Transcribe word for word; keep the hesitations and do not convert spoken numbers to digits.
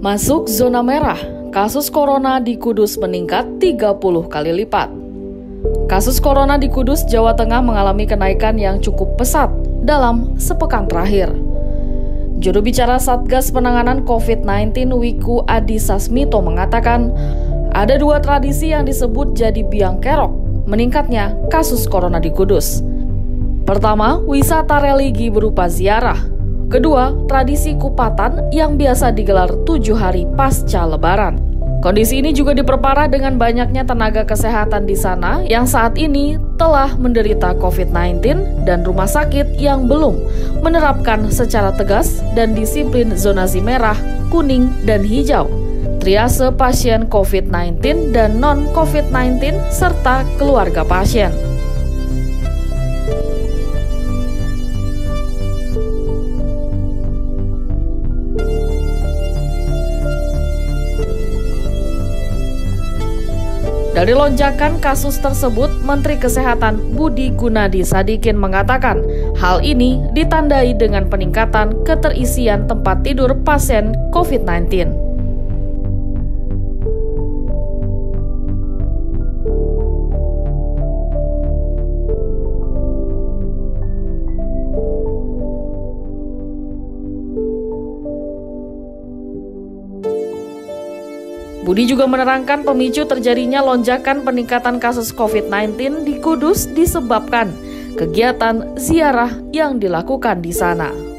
Masuk zona merah, kasus corona di Kudus meningkat tiga puluh kali lipat. Kasus corona di Kudus, Jawa Tengah mengalami kenaikan yang cukup pesat dalam sepekan terakhir. Juru bicara Satgas Penanganan covid sembilan belas Wiku Adhisa Smito mengatakan, ada dua tradisi yang disebut jadi biang kerok meningkatnya kasus corona di Kudus. Pertama, wisata religi berupa ziarah. Kedua, tradisi kupatan yang biasa digelar tujuh hari pasca Lebaran. Kondisi ini juga diperparah dengan banyaknya tenaga kesehatan di sana yang saat ini telah menderita covid sembilan belas dan rumah sakit yang belum menerapkan secara tegas dan disiplin zonasi merah, kuning, dan hijau, triase pasien covid sembilan belas dan non-covid sembilan belas serta keluarga pasien. Dari lonjakan kasus tersebut, Menteri Kesehatan Budi Gunadi Sadikin mengatakan hal ini ditandai dengan peningkatan keterisian tempat tidur pasien covid sembilan belas. Budi juga menerangkan pemicu terjadinya lonjakan peningkatan kasus covid sembilan belas di Kudus disebabkan kegiatan ziarah yang dilakukan di sana.